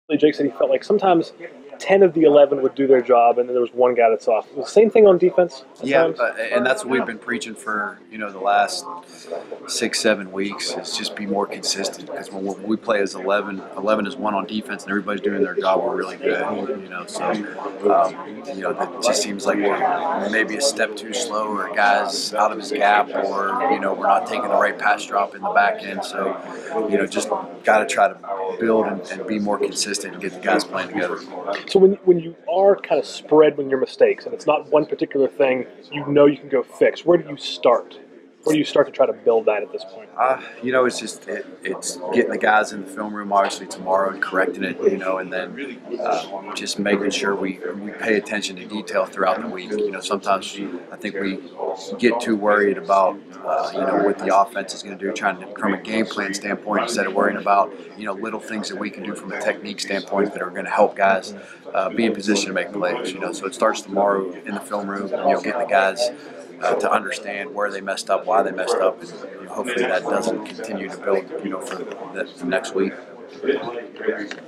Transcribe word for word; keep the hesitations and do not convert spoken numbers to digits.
Jake said he felt like sometimes ten of the eleven would do their job, and then there was one guy that's off. The same thing on defense. Yeah, uh, and that's what we've been preaching for you know the last six, seven weeks is just be more consistent. Because when we play as eleven, eleven is one on defense, and everybody's doing their job, we're really good. You know, so um, you know that just seems like we're maybe a step too slow, or a guy's out of his gap, or you know we're not taking the right pass drop in the back end. So you know, just got to try to build and, and be more consistent and get the guys playing together. So when when you are kind of spread when your mistakes, and it's not one particular thing you know you can go fix, where do you start? Where do you start to try to build that at this point? Uh, you know, it's just it, it's getting the guys in the film room obviously tomorrow and correcting it, you know, and then uh, just making sure we, we pay attention to detail throughout the week. You know, sometimes I think we get too worried about uh, you know what the offense is going to do, trying to from a game plan standpoint instead of worrying about you know little things that we can do from a technique standpoint that are going to help guys uh, be in position to make plays. You know, so it starts tomorrow in the film room. You know, getting the guys. Uh, to understand where they messed up, why they messed up, and you know, hopefully that doesn't continue to build, you know, for the, the next week.